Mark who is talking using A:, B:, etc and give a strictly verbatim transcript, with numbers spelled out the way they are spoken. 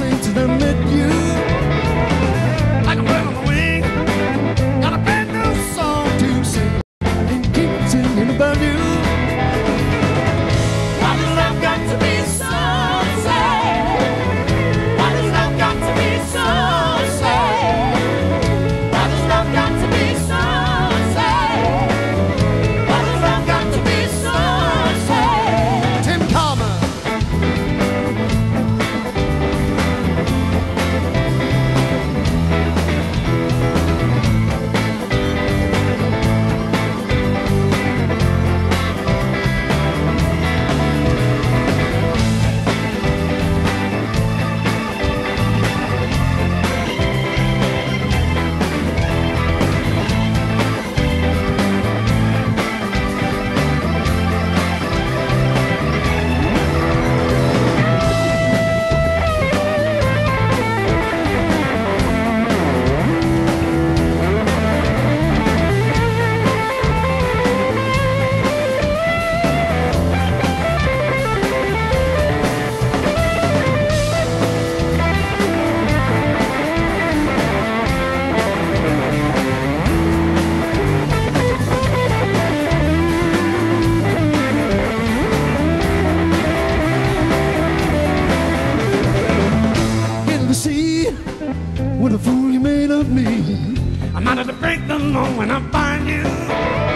A: since I met you. Like a bird on the wing, got a brand new song to sing, and keep singing about you. Why does love got to be so sad? Why does love got to be so sad? Why does love got to be so sad? Why does love got to be so sad? Tim Carver. See what a fool you made of me. I'm out of the break the moment I find you.